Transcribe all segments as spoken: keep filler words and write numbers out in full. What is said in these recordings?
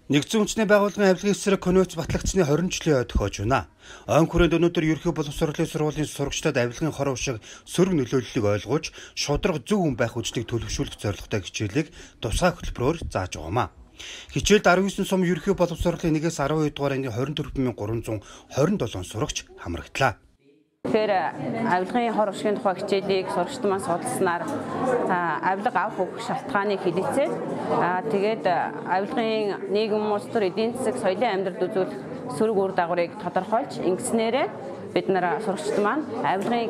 Нэгдсэн үндэсний байгууллагын авилгын эсрэг конвенц батлагдсны хорин жилийн ой тохиож байна. Он хүрээнд өнөөдөр ерөнхий боловсролын сургуулийн сурагчдад авилгын хоров шиг сөрөг нөлөөллийг ойлгуулж, шударга зөв хүн байх хүчнийг төлөвшүүлэх зорилготой хичээлийг тусгай хөтөлбөрөөр зааж байгаамаа. Хичээлд арван девять сум ерөнхий боловсролын нэгээс арван хоёр дугаар ангийн хорин дөрвөн мянган гурван зуун хорин долоон сурагч хамрагдлаа. Тэгэхээр авилгын хор уршигын тухай хичээлийг сурагчид маань судалснаар авилга авах өгөх шалтгааныг хэлэлцээд тэгээд авилгын нийгэм улс төр эдийн засаг соёлын амьдралд үзүүлэх сөрөг үр дагаврыг тодорхойлж ингэснээрээ бид нар сурагчид маань авилгын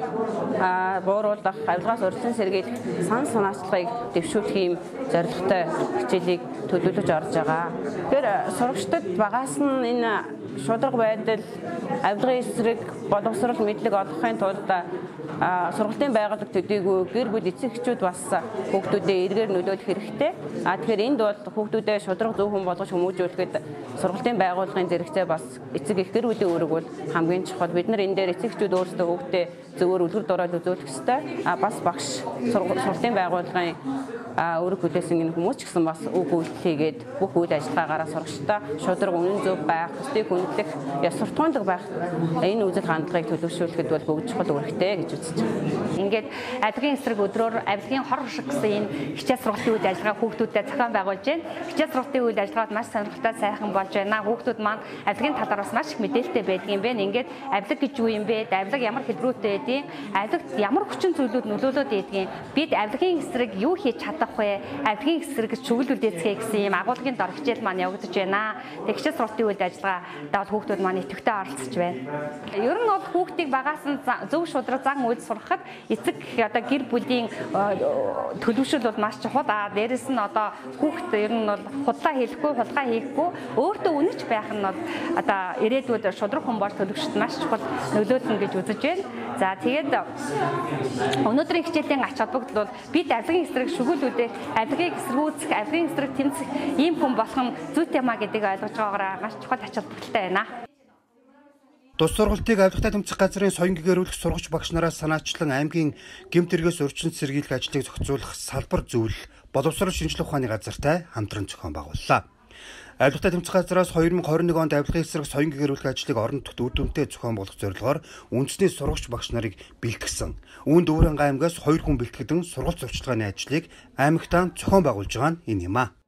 бууруулах, авилгаас урьдчилан сэргийлэх сан санаачлагыг дэвшүүлэх юм зорилготой хичээлийг төлөвлөж орж байгаа. Тэгэхээр сурагчдад багаас нь энэ шударга байдал, авилгын эсрэг боловсрол мэдлэг олгохын тулд сургалтын байгууллага төдийгүй гэр бүл эцэг эхчүүд бас хүүхдүүдэд эргээр нөлөөлөх хэрэгтэй. А тэгэхээр энд бол хүүхдүүдэд шударга зөв хүн болгож хүмүүжүүлэхэд сургалтын байгууллагын зэрэгцээ бас эцэг эх гэр бүлийн үүрэг бол хамгийн чухал. Бид нар энэ дээр эцэг эхчүүд өөрсдөө хүүхдээ зөвөр үлгэр дуурайл үзүүлэх ёстой. А бас багш сургалтын байгууллагын үүрэг хүлээсэн энэ хүмүүс ч гэсэн бас үг үйлдэлгээд бүх үйл ажиллагаагаараа сурагчдаа шударга үнэн зөв байх, бусдыг хүндлэх, ёс суртахуунлаг байх энэ үзэл хандлагыг төлөвшүүлэхэд бол бүгд чухал үүрэгтэй гэж үзэж байна. Ингээд авилгын эсрэг өдрөөр авилгын хор уршиг гэсэн энэ хичээл сургалтын үйл ажиллагаа хүүхдүүдэд зохион байгуулж байна. Хичээл сургалтын үйл ажиллагаад маш сонирхолтой сайхан болж байна. Хүүхдүүд маань авилгын талаар бас маш их мэдээлэлтэй байдаг юм байна. Ингээд авилга гэж юу юм бэ? Авилга ямар хэлбэрүүтэй байдгийг, авилгад ямар хүчин зүйлүүд нөлөөлөд байдгийг, бид авилгын эсрэг юу хийж чадах вэ? Авилгын эсрэг чиглэл үлдээцгээе гэсэн юм агуулгын дор хичээл маань явагдаж байна. Тэг хичээл сургалтын үйл ажиллагаатай хүүхдүүд маань идэвхтэй оролцож байна. Ер нь бол хүүхдийг багаас нь зөв шударга зан үйл сургахад эцэг одоо гэр бүлийн төлөвшөл бол маш чухал. А дээрэс нь одоо хүүхд ер нь бол худлаа хийхгүй, хулгай хийхгүй өөртөө үнэж байх нь бол одоо ирээдүйд шударга хүн болж төлөвшөлт маш чухал нөлөөлнө гэж үзэж байна. За тэгээд өнөөдрийн хичээлийн ач холбогдол бол бид авилгын эсрэг шүглүүлүүдээ авилгыг эсргүүцэх, авилгын эсрэг тэмцэх ийм хүн болох нь зүйтэй маа гэдгийг ойлгож байгаагаараа маш чухал ач холбогдолтой байна. Тус сургалтыг авилгатай тэмцэх газрын соён гэгэрүүлэх сурагч багш нараас санаачлан аймгийн гэмт хэрэгээс урьдчилан сэргийлэх ажлыг зохицуулах салбар зөвлөл боловсрол шинжилгээ ухааны газартай хамтран зохион байгууллаа. Авилгатай тэмцэх газраас хоёр мың хорин нэг онд авилгын эсрэг соён гэгэрүүлэх ажлыг орон нутгад үр дүнтэй зохион болгох зорилгоор үндэсний сурагч багш нарыг бэлтгэсэн. Үүнд Өвөрангай аймгаас хоёр хүн бэлтгэдэн сургалт сурчлагын ажлыг аймагтаа зохион байгуулж байгаа нь энэ юм а.